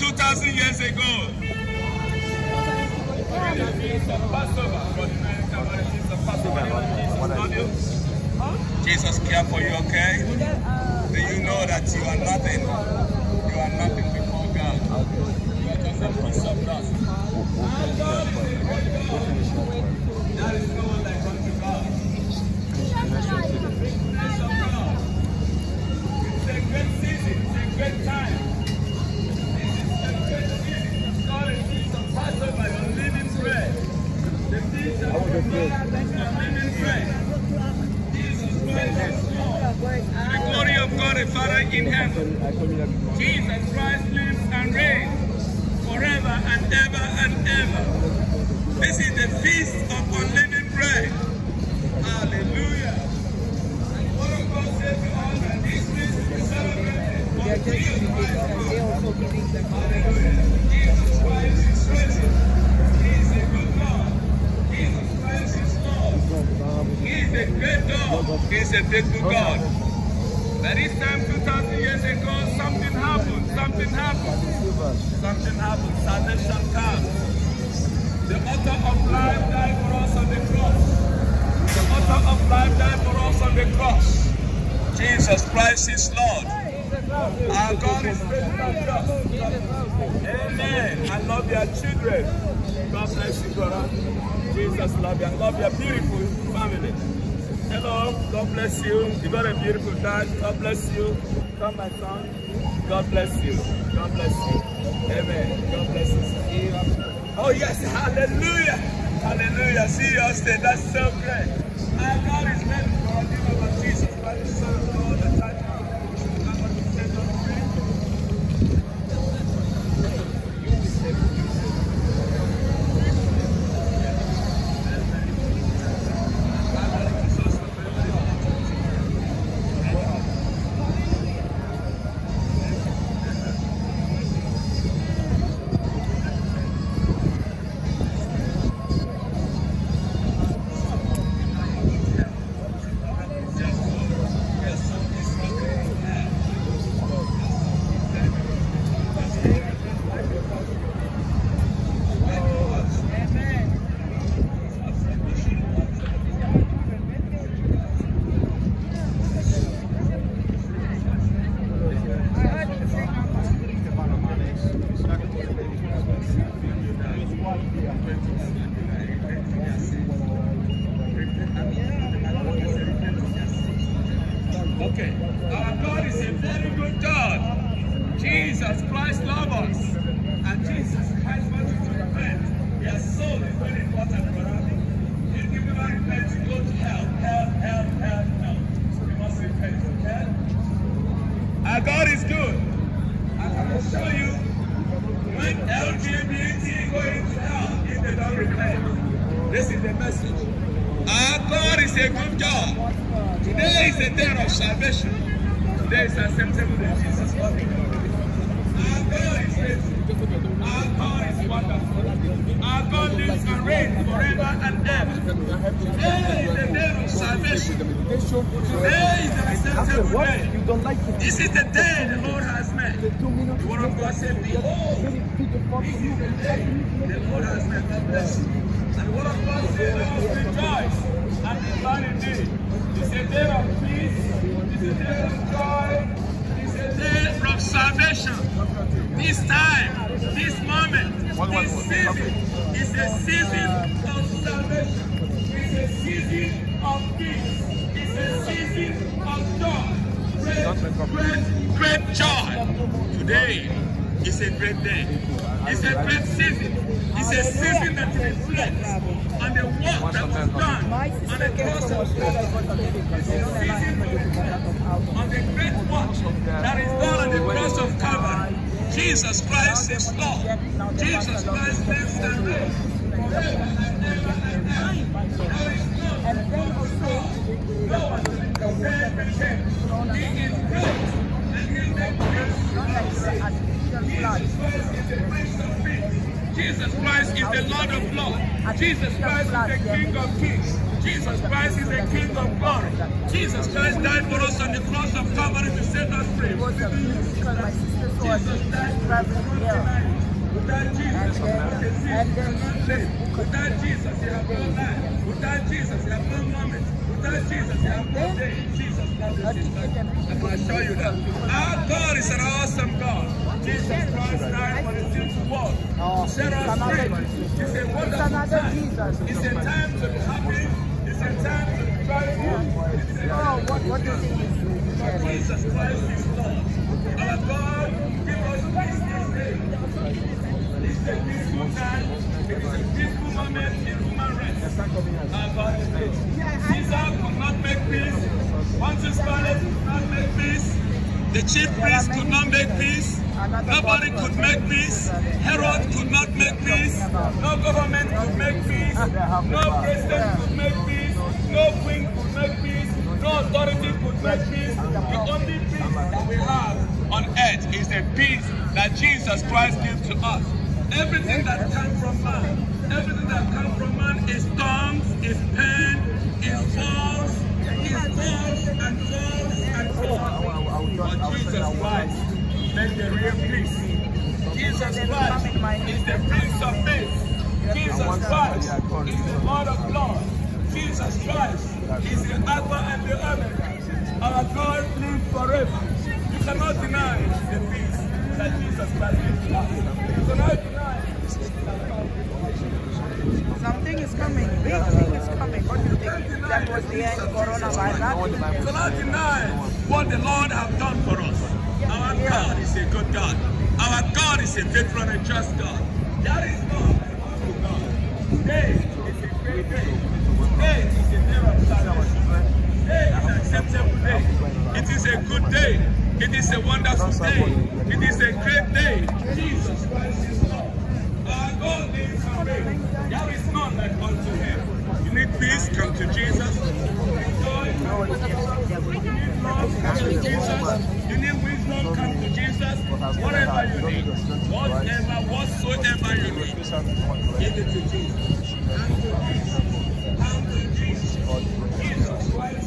2,000 years ago. Jesus cared for you, okay? Do you know that you are nothing? You are nothing before God. You are just a piece of dust. There is no one like unto God. It's a great season. It's a great time. This is a great season. It's called a feast of Passover, your living bread. The feast of your living bread. Jesus Christ is Lord. The glory of God the Father in heaven. Jesus Christ lives and reigns forever and ever and ever. This is the feast of unleavened bread. Hallelujah. And what of God said to us that this feast is celebrated for Jesus Christ. Hallelujah. Jesus Christ is risen. He is a good God. Jesus Christ is Lord. He is a great God. He is a faithful God. But this time, 2,000 years ago, something happened. Something happened. Something happened. Salvation came. The author of life died for us on the cross. The author of life died for us on the cross. Jesus Christ is Lord. Our God is faithful and just. Amen. I love your children. God bless you, brother. Jesus love you. I love your beautiful family. Hello, God bless you. You got a beautiful dad. God bless you. Come, my son. God bless you. God bless you. Amen. God bless you. Oh, yes. Hallelujah. Hallelujah. See you on stage. That's so great. Our God is ready for our name of Jesus Christ, the Son of God, the time. Okay, our God is a very good God. Jesus Christ loves us. And Jesus Christ wants us to repent. Your soul is very important, brother. If you never repent, you go to hell. Hell. So we must repent, okay? Our God is good. I can show you when LGBT go into hell if they don't repent. This is the message. Our God is a good God. Today is a day of salvation. Today is acceptable to Jesus. Our God is faithful. Our God is wonderful. Our God lives and reigns forever and ever. Today is the day of salvation. Today is an acceptable day. This is the day the Lord has made. The word of God said, behold, this is the day the Lord has made. God bless you. And the word of God said, let us rejoice and be glad indeed. It's a day of peace. It's a day of joy. It's a day of salvation. This time, this moment, this season is a season of salvation. It's a season of peace. It's a season of joy. Great joy. Today is a great day. It's a great season. It's a season that reflects on the work that was done on the cross of Christ. It's a season on the great work that is done on the cross of Calvary. Jesus Christ is Lord. Jesus Christ lives and reigns forever and ever and ever. There is no one to compare with him. He is great and he is the Prince of Peace. Jesus Christ is the Prince of Peace. Jesus Christ is the Lord of Lords. Jesus Christ is the King of Kings. Jesus Christ is the King of glory. Jesus Christ died for us on the cross of Calvary to set us free. Jesus died for us. Without Jesus, without Jesus, you have no life. Without Jesus, you have no moment. Without Jesus, you have no day. Jesus Christ is his life. I'm going to show you that. Our God is an awesome God. Jesus Christ died for the sinful world. Set us free. It's a wonderful time. It's a time to be happy. It's a time to be joyful. What do you think? Jesus Christ is Lord. Our God give us peace this day. It's a peaceful time. It is a peaceful moment in human rest. Our God is peace. Caesar could not make peace. Pontius Pilate could not make peace. The chief priest could not make peace. Nobody could make peace. Herod could not make peace. No government could make peace. No president could make peace. No queen could make peace. No authority could make peace. The only peace that we have on earth is the peace that Jesus Christ gives to us. Everything that comes from man, everything that comes from man is tongues, is pain, is false and false and false. But Jesus Christ makes the real peace. Jesus Christ is the Prince of Peace. Jesus Christ is the Lord of Lords. Jesus Christ is the Alpha and the Omega. Our God lives forever. You cannot deny the peace that Jesus Christ gives to us. You cannot deny it. Something is coming. Big thing is coming. What do you think? That was the end of coronavirus. You cannot deny what the Lord has done for us. Our God is a good God. Our God is a faithful and just God. That is God. Today is a great day. Today is a day of salvation. Today is an acceptable day. It is a good day. It is a wonderful day. It is a great day. Jesus Christ is Lord. Our God lives forever. There is none like unto him. You need peace, come to Jesus. You need joy, come to Jesus. You need love, come to Jesus. You need wisdom, come to Jesus. Whatever you need, whatsoever you need, give it to Jesus. Come to Jesus. Jesus Christ.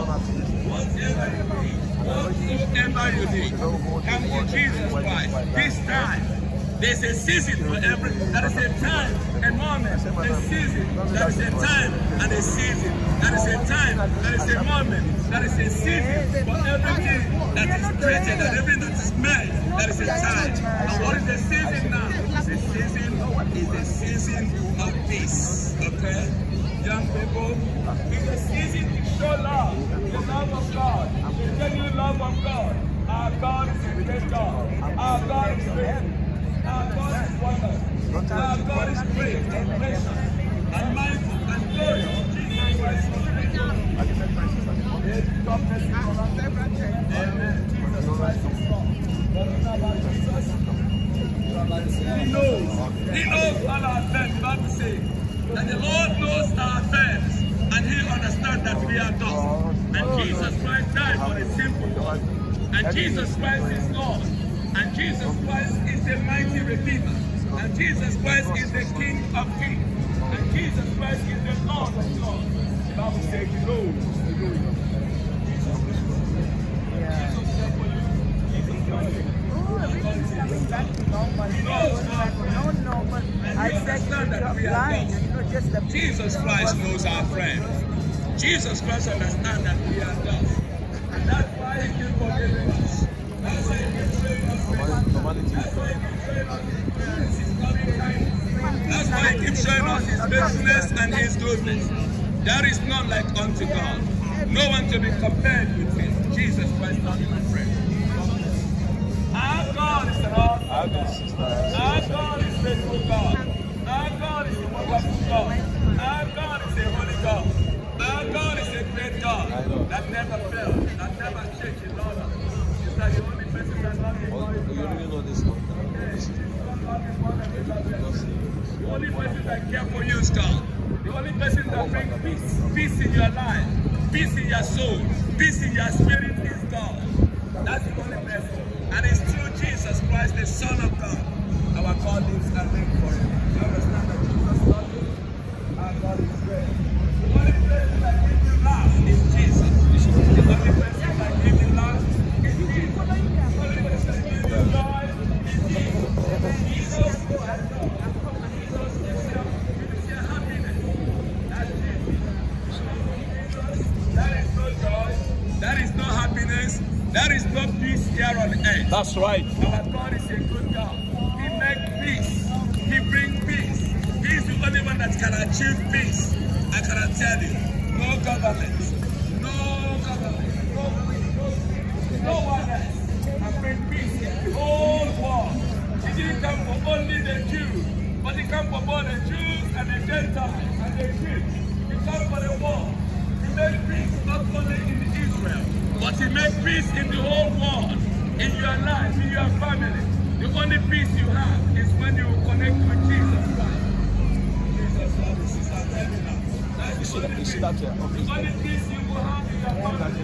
Whatever you need, come to Jesus Christ. This time, there's a season for every. That is a time, a moment, a season. That is a time and a season. That is a time, that is a moment. That is a season for everything that is created and everything that is made. That is a time. And what is the season now? The season is the season of peace. Okay? Young people, it's a season to show love, the love of God, the genuine love of God. Our God is a great God. Our God is great. Our God is wonderful. Our God is great and gracious and mindful and glorious. Jesus Christ is great. Amen. Jesus Christ is Lord. He knows all our affairs. The Bible says that the Lord knows our affairs and He understands that we are dust. And Jesus Christ died for the simple one. And Jesus Christ is Lord. And Jesus Christ is the mighty Redeemer. And Jesus Christ is the King of Kings. And Jesus Christ is the Lord of Lords. The Bible says, you know. Jesus Christ knows our friends. Jesus Christ understands that we are dust. And that's why He keeps forgiving us. That's why He keeps showing us mercy. That's why He keeps showing us His loving kindness. That's why He keeps showing us His faithfulness and His goodness. There is none like unto God. No one to be compared with Him. Jesus Christ, not my friend. Our God is an awesome God. Our God is faithful God. Our God is a wonderful God. Our God is a holy God. Our God is a great God that never fails, that never changes in order. It's like the only person that loves His God. The only person that cares for you is God. The only person that brings peace, peace in your life, peace in your soul, peace in your spirit is God. That's the only person. And it's through Jesus Christ, the Son of God, our God lives and reigns forever. You understand that Jesus loves you? Our God is great. here on earth. That's right. Our God is a good God. He makes peace. He brings peace. He is the only one that can achieve peace. I cannot tell you. No government. No one else can bring peace in the whole world. He didn't come for only the Jews, but he came for both the Jews and the Gentiles and the Greeks. He came for the world. He made peace not only in Israel, but he made peace in the whole world, in your life, in your family. The only peace you have is when you connect with Jesus Christ. Jesus loves you, sister. Tell me now. That's the only peace. The only peace you will have in your family.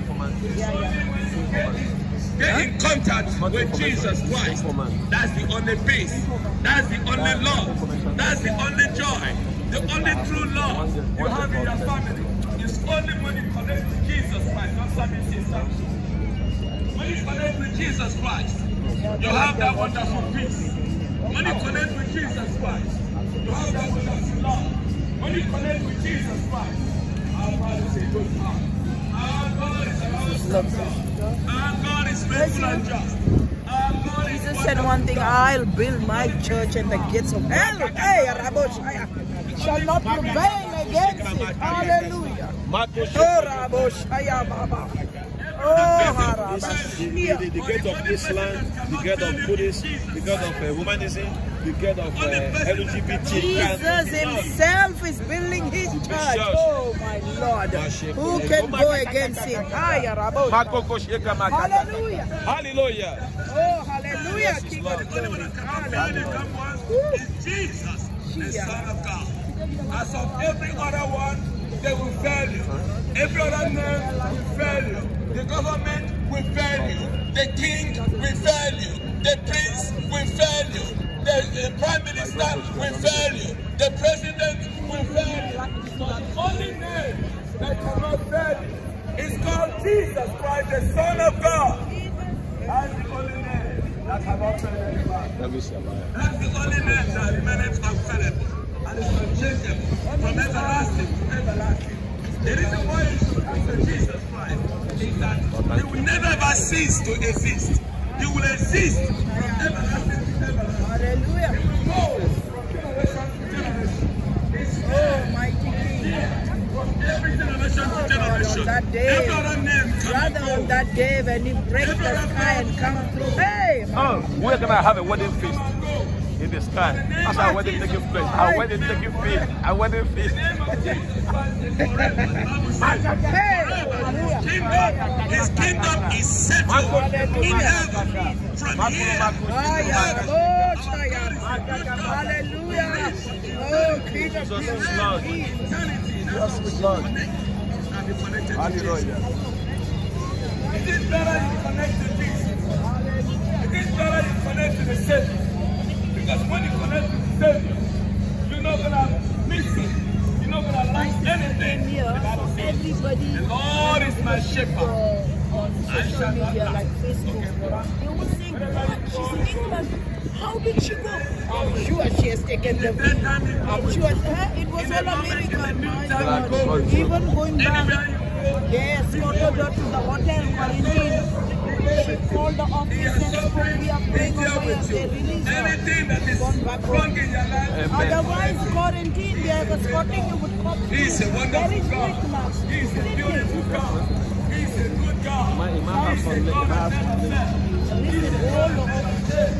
Get in contact with Jesus Christ. That's the only peace. That's the only love. That's the only joy. The only true love you have in your family is only when you connect with Jesus Christ. Not something sister. When you connect with Jesus Christ, you have that wonderful peace. When you connect with Jesus Christ, you have that wonderful love. When you connect with Jesus Christ, our God is a good God. Our God is a good God. Our God is faithful and just. Our God is Jesus said one thing, I'll build my church and the gates of hell, hey, Raboshaya, shall not prevail against it. Hallelujah. Oh, Raboshaya, Baba. Oh, the gate of Islam, the gate of Buddhism, the gate of humanism, the gate of LGBT. Jesus himself is building his church. Oh my Lord. Who can go against him? Hallelujah. Hallelujah. Oh, hallelujah. King of glory. Is Jesus, the Son of God. As of every other one, they will fail you. Every other name will fail you. The government will fail you. The king will fail you. The prince will fail you. The prime minister will fail you. The president will fail you. But the only name that cannot fail you is called Jesus Christ, the Son of God. That's the only name that cannot fail anybody. That's the only name that remains unfailable and is unchangeable from everlasting to everlasting. The reason why you should answer Jesus Christ is that he will never ever cease to exist. He will exist from everlasting to everlasting. Hallelujah. He will go from generation to generation. Oh, mighty King. From every generation to generation. On that day, every other name rather on that day when he breaks the sky and comes through. Hey! Oh, we're going to have a wedding feast in the sky. That's our wedding taking place. Our wedding taking place. Our wedding feast. His kingdom is settled in heaven from here. Hallelujah. Oh, King of glory. Hallelujah. It is better you connect to Jesus. It is better you connect to the Savior. Because when you connect to the Savior, you're not going to miss it. You're not going to lack anything. Everybody, the Lord is my shepherd. On social media like Facebook, they will sing, she's in England. How did she go? I'm sure she has taken the video. I'm sure it was all American. My God. Even going back, yes, followed her to the hotel quarantine. She called the office and spoke, we are praying over here. They released her. Gone back home. Otherwise, quarantine, they are escorting you with cops. He's a wonderful God. He's a beautiful God. He's a good God. He's a God that never fails. He's a God that never fails.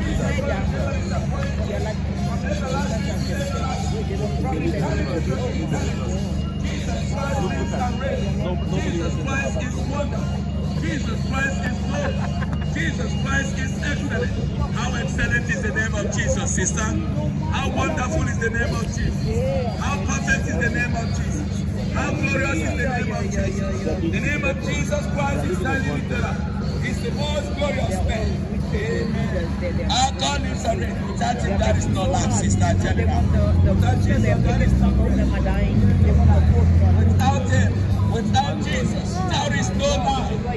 Jesus Christ is wonderful. Jesus Christ is Lord. Jesus Christ is excellent. How excellent is the name of Jesus, sister? How wonderful is the name of Jesus? How perfect is the name of Jesus? How glorious is the name of Jesus? The name of Jesus Christ is highly lifted up. It's the most glorious name. Amen. Our God is a ring. Without him, there is no life, sister General. Without Jesus, there is no life. Without Jesus, there is no life. We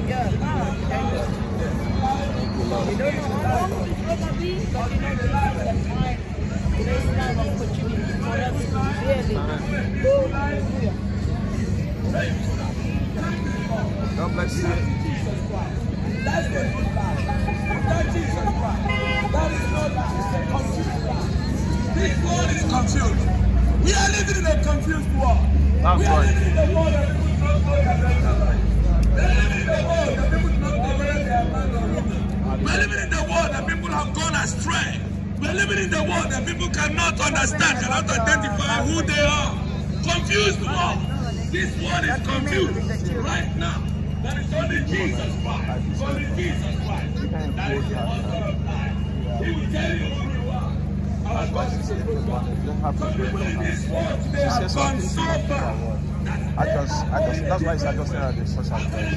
don't know how long it's going to be, but you know, there's an opportunity for us to really go. God bless you. That's the good life. Without Jesus Christ, that is not life. It's a confused life. This world is confused. We are living in a confused world. We are living in a world that people don't know their right and right. We are living in a world that people don't know whether they are man or woman. We are living in the world that people have gone astray. We are living in the world that people cannot understand, cannot identify who they are. Confused world. This world is confused right now. That is only Jesus Christ. Only Jesus Christ. That is the author of life. He will tell you who you are. Our God is a good God. Some people in this world today have gone so far. That's why it's adjusting at the social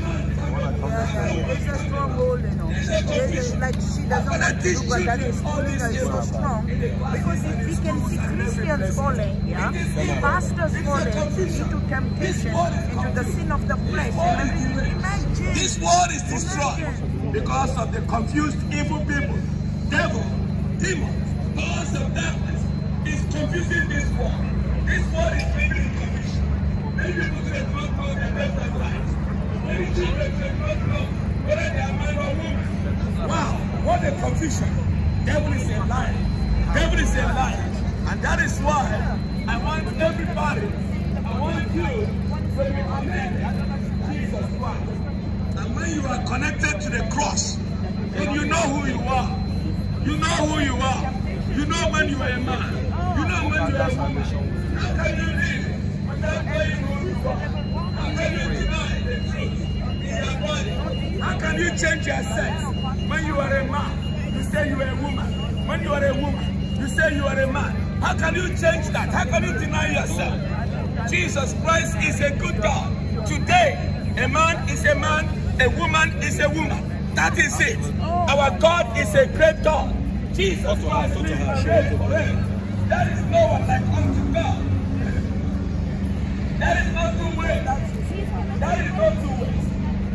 media. It's a stronghold, you know. Like she doesn't want to do, but that is so strong. Because we can see Christians falling, yeah? Pastors falling into temptation, into the sin of the flesh. And everything. Imagine. This world is destroyed because of the confused evil people. Devil, demons, powers of darkness is confusing this world. This world is living in confusion. Many people today don't know their left and right. Many children don't know whether they are man or woman. Wow, what a confusion. Devil is a liar. Devil is a liar. And that is why I want everybody, I want you to be connected to Jesus Christ. And when you are connected to the cross, then you know who you are. You know who you are. You know when you are a man. You know when you are a woman. How can you live without knowing who you are? How can you deny the truth in your body? How can you change your sex? When you are a man, you say you are a woman. When you are a woman, you say you are a man. How can you change that? How can you deny yourself? Jesus Christ is a good God. Today, a man is a man, a woman is a woman. That is it. Our God is a great God. Jesus Christ is a great God. There is no one like unto God. There is no two ways. There is no two ways.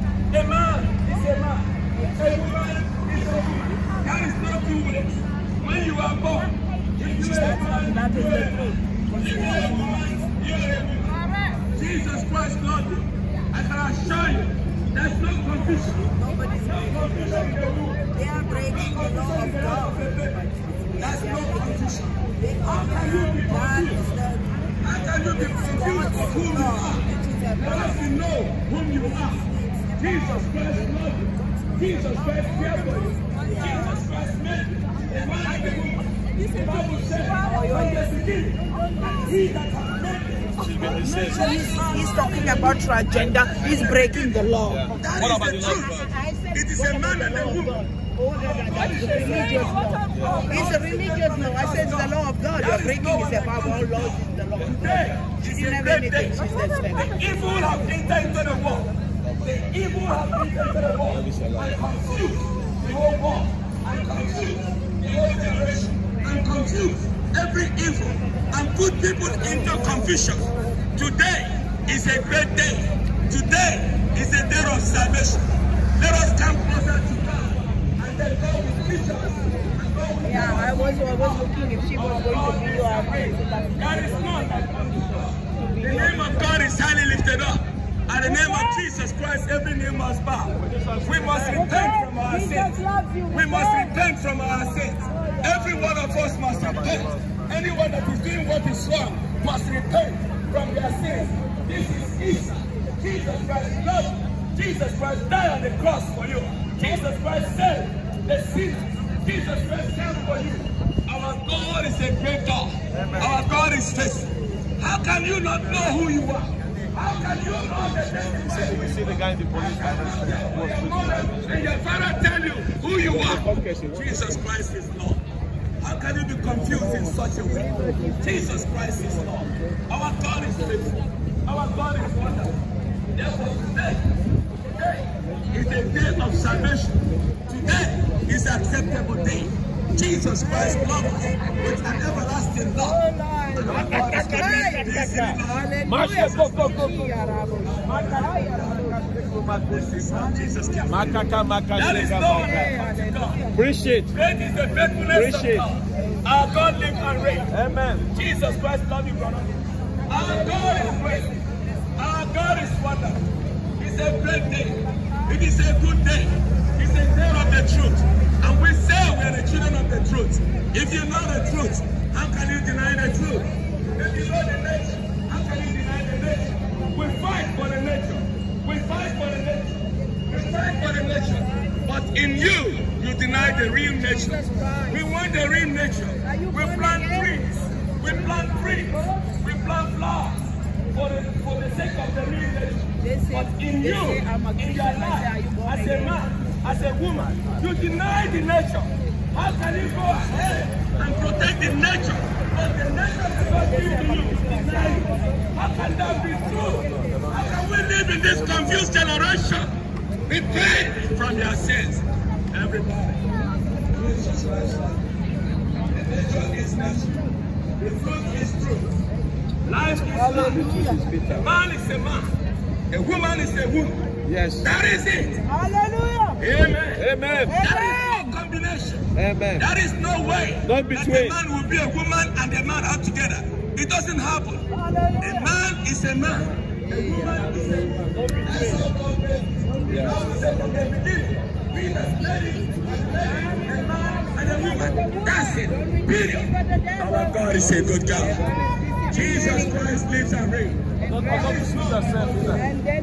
A man is a man. A woman is a woman. There is no two ways. When you are born, if you are a man, you are a man. If you are a woman, you are a woman. Jesus Christ loved you. I can assure you, there's no confusion. Nobody's breaking. They are breaking the law of God. There's no confusion. How can you be confused? How can you be confused of who you are? Because you know whom you are. Jesus Christ loved you. Jesus Christ cared for you. Jesus Christ made you. A man and a woman. The Bible says, from the beginning, he that has made you. So he's talking about transgender. He's breaking the law. That is the truth. It is a man and a woman. That's a religious law. It's a religious law. I said it's the law of God. You're breaking it above all laws in the law. She didn't have anything. She's The evil have entered into the world. The evil have entered into the world and confused the whole world and confused the whole generation and confused every evil and put people into confusion. Today is a great day. Today is a day of salvation. Let us come closer to God and then God will teach us. Yeah, I was looking if she was going to be our friend. God is not like unto God. The name of God is highly lifted up. At the name of Jesus Christ, every name must bow. We must repent from our sins. We must repent from our sins. Every one of us must repent. Anyone that is doing what is wrong must repent from their sins. This is Easter. Jesus Christ loved you. Jesus Christ died on the cross for you. Jesus Christ saved the sinners. Jesus Christ came for you. Our God is a great God. Our God is faithful. How can you not know who you are? How can you know that We see the guy in the police and your father tell you who you are? Jesus Christ is Lord. How can you be confused in such a way? Jesus Christ is Lord. Our God is faithful. Our God is wonderful. Therefore today is a day of salvation. Today is an acceptable day. Jesus Christ loves us with an everlasting love. Appreciate. Great is the faithfulness of God. Our God lives and reigns. Amen. Jesus Christ love you, brother. Our God is great. Our God is wonderful. It's a great day. It is a good day. is the day of the truth. And we say we are the children of the truth. If you know the truth, how can you deny the truth? If you know the nature, how can you deny the nature? We fight for the nature. We fight for the nature. We fight for the nature. But in you, you deny the real nature. We want the real nature. We plant trees. We plant trees. We plant flowers for the sake of the real nature. But in you, in your life, as a man, as a woman, you deny the nature. How can you go ahead and protect the nature? But the nature is not due to you. How can that be true? How can we live in this confused generation? Repent from your sins. Everybody. Jesus Christ. The nature is nature. The truth is truth. Life is life. A man is a man. A woman is a woman. Yes. That is it. Hallelujah. Amen. Amen. That is no combination. Amen. There is no way Not that between. a man will be a woman and a man out together. It doesn't happen. Hallelujah. A man is a man. A woman is a woman. That's all God made. Yeah. From the beginning, we must let it. A man and a woman. That's it. Period. Our God is a good God. Jesus Christ lives and reigns. And then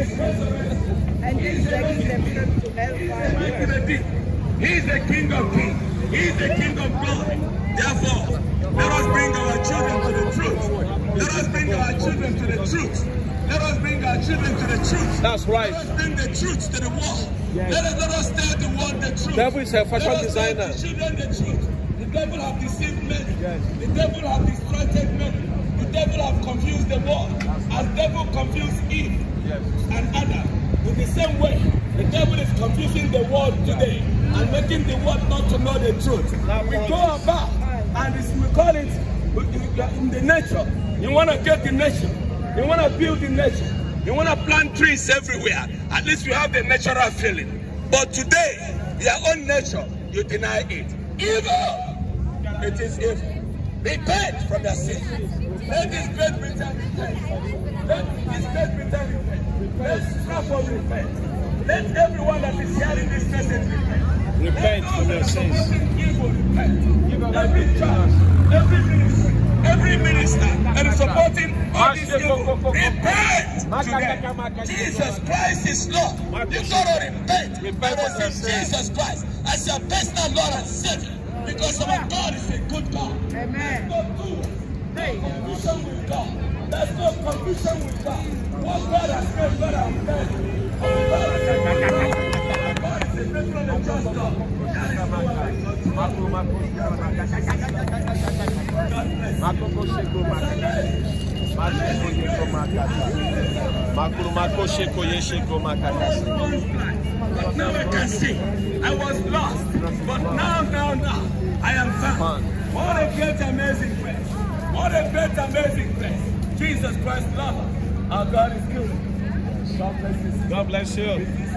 he's taking themselves to hellfire. He is the King of Kings. He is the King of glory. Therefore, let us bring our children to the truth. Let us bring our children to the truth. Let us bring our children to the truth. That's right. Let us bring the truth to the world. Yes. Let us tell the world the truth. Devil is a fashion designer. Let us tell the children the truth. The devil have deceived many. Yes. The devil have distracted many. The devil have confused the world. As devil confused Eve and Adam. In the same way, the devil is confusing the world today and making the world not to know the truth. We go about and we call it in the nature. You want to get the nature. You want to build the nature. You want to plant trees everywhere. At least you have the natural feeling. But today, your own nature, you deny it. Evil! It is evil. Repent from your sin. Let this great Britain repent. Let this great Britain repent. Let Stratford repent. Let everyone that is hearing this message repent. Repent from your sins. Evil repent. Every church, every minister that is supporting all these evil, repent today. Jesus Christ is Lord. You gotta repent. Receive Jesus Christ as your personal Lord and Savior. Because our God is a good God. Amen. There's no confusion with God. There's no confusion with God. What God has made, God has made. God is a faithful and just God. That is what I But now I can see. I was lost. But now, I am found. What a great, amazing place. What a great, amazing place. Jesus Christ, love. Our God is good. God bless you. God bless you.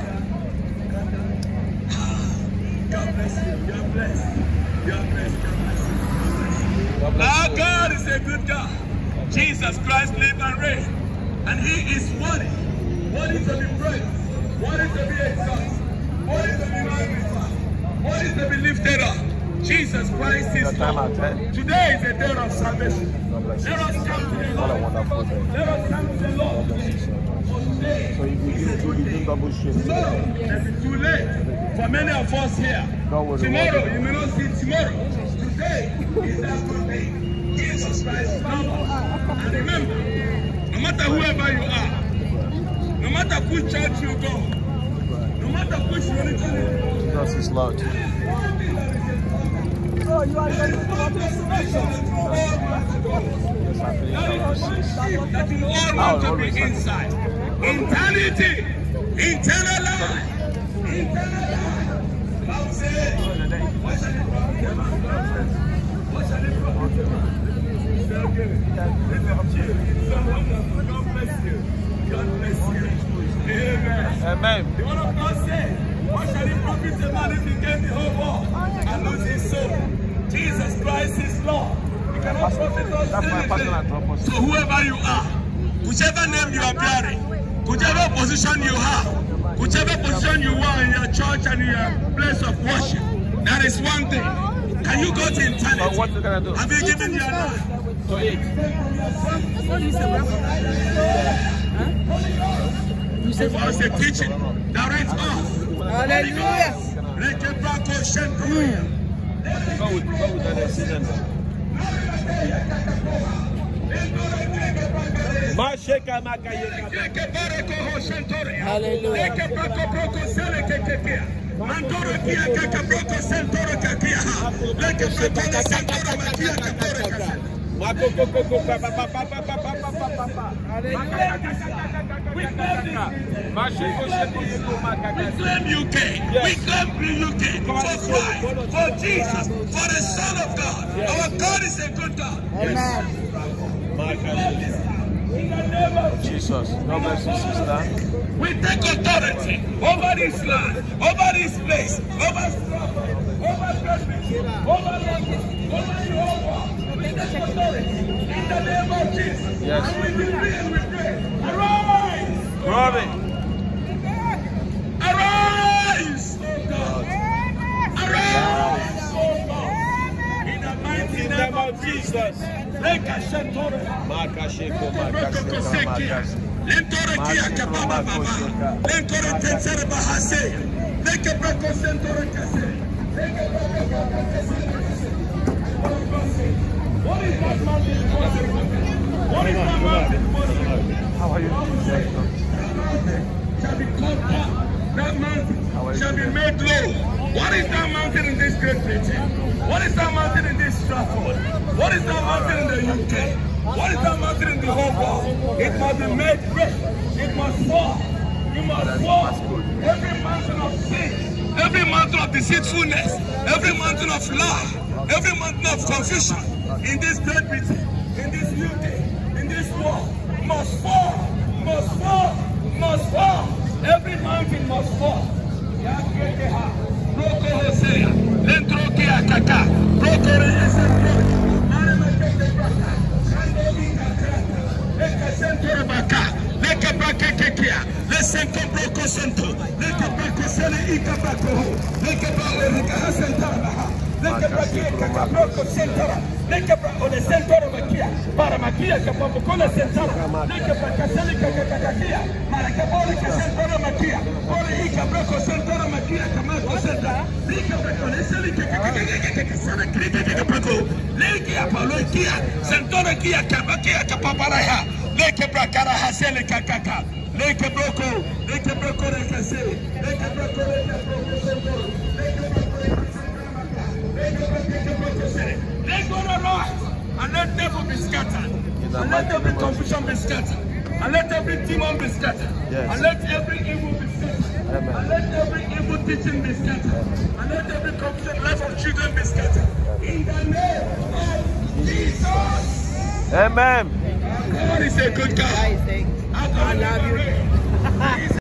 God bless you. God bless. God bless. God bless. Our God is a good God. Jesus Christ lives and reigns. And He is worthy. Worthy to be praised. Worthy to be exalted. Worthy to be magnified. Worthy to be lifted up. Jesus Christ is Lord. Today is a day of salvation. Let us come to the Lord. Let us come to the Lord. So if you double shift, it's too late for many of us here. Tomorrow, you may not see tomorrow. Today is that good day. Jesus Christ is Lord. And remember, no matter whoever you are, no matter which church you go, no matter which religion you go, Jesus is Lord. Oh, you are going to that you all want to be inside. Eternity, eternal life, eternal life. Bible says, what shall it profit a man? What shall it profit a man? God bless you. God bless you. Amen. Amen. The word of God says, what shall it profit a man if he gain the whole world and lose his soul? Jesus Christ is Lord. He cannot profit us anything. So whoever you are, whichever name you are bearing, whichever position you have, Whichever position you are in your church and in your place of worship, that is one thing. Can you go to eternity? But what you gonna do? Have you given your life To eat. before the teaching? Direct us. Hallelujah. Go with that decision. Masheka makayeka. Hallelujah. We claim UK. We claim the UK. For Christ, for Jesus, for the Son of God. Our God is a good God. Amen. In the name of Jesus. God bless you, sister. we take authority over this land, over this place, over Stratford, over Presbyterian, over London, over the whole world. We take authority in the name of Jesus. Yes. And we decree and we pray. Arise! Glory. Arise, oh God! Arise, oh God! In the mighty name of Jesus. Makasheko, makasheko. Lentore kia kababa baba. Lentore tensere bahase. Leke brako sentore kase. What is that mountain? What is that mountain? How are you? Shall be cut down. That mountain shall be made low. What is that mountain in this Great Britain? What is that mountain in this Stratford? What is that mountain in the UK? What is that mountain in the whole world? It must be made great. It must fall. You must fall. Every mountain of sin, every mountain of deceitfulness, every mountain of lie, every mountain of confusion in this Great Britain, in this UK, in this world, must fall, must fall, must fall. Every mountain must fall. Broko Hosea, Lentroke Akaka, Broko Reesentro, Maremakete Braka, Sandomi Akaka, Leka Sentoro Baka, Leka Braka Kekia, Lesenko Broko Sento, Leka Braka Sele Ika Brako, Leka Braka Rika Hasentara, Leka Braka Broko Sentara, Leka Braka Ole Sentoro Makia, Paramakia Kapapokola Sentara, Leka Braka Sele Kakakia, Marakabole Sentoro Makia, Ore Ika Broko Sentoro Makia, Kamako Sentara, Leka Braka Ole Sele Kakakia, Sana Krika Brako, Leka Apollo Kia, Sentoro Kia Kabakia Kapaparaha, Leka Braka Hasele Kakaka, Leka Broko, Leka Broko Rekase, Leka Broko Rekase Sentoro, Leka Broko Let God arise and let devil be scattered, and let every confusion be scattered, and let every demon be scattered, and let every evil be scattered, and let every evil teaching be scattered, and let every confusion life of children be scattered. In the name of Jesus. Amen. God is a good God. I love you.